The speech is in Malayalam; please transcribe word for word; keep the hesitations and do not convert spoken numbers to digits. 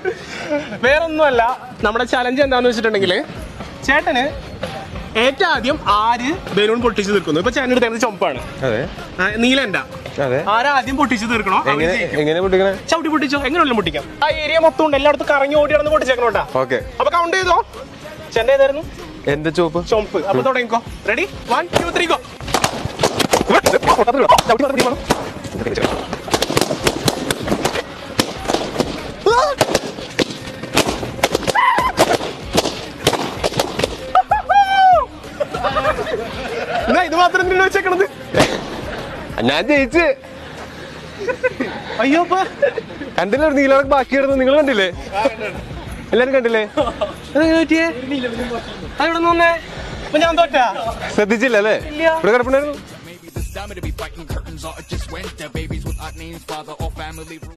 വേറൊന്നുമല്ല, നമ്മുടെ ചലഞ്ച് എന്താന്ന് വെച്ചിട്ടുണ്ടെങ്കിൽ ചേട്ടന് ഏറ്റവും ആദ്യം ആര് ബലൂൺ പൊട്ടിച്ച് തീർക്കുന്നു. ഇപ്പൊ ചേട്ടൻ എടുത്തത് ചുമപ്പാണ്, നീലണ്ട. ആരാദ്യം പൊട്ടിച്ച് തീർക്കണോ ചവിട്ടി പൊട്ടിച്ചോ, എങ്ങനെയുള്ള പൊട്ടിക്കാം. ആ ഏരിയ മൊത്തം ഉണ്ട്, എല്ലായിടത്തും കറങ്ങി ഓടി നടന്ന് പൊട്ടിച്ചേക്കണോട്ടാ. അപ്പൊ കൗണ്ട് ചെയ്തോ. ചേട്ടൻ ഏതായിരുന്നു? എന്റെ ചുവപ്പ് ചുമപ്പ്. അപ്പൊ തുടങ്ങിക്കോ. Ready, one two three go. ഇത് മാത്രം വെച്ചേക്കണത്. ഞാൻ ജയിച്ച്. അയ്യോ കണ്ടില്ലേ നീലക്ക് ബാക്കി കിടന്നു, നിങ്ങൾ കണ്ടില്ലേ? എല്ലാരും കണ്ടില്ലേ? പറ്റിയേ അവിടെ നിന്നേ. അപ്പൊ ഞാൻ തോറ്റാ? ശ്രദ്ധിച്ചില്ല അല്ലേ? ഇവിടെ കിടപ്പുണ്ടായിരുന്നു.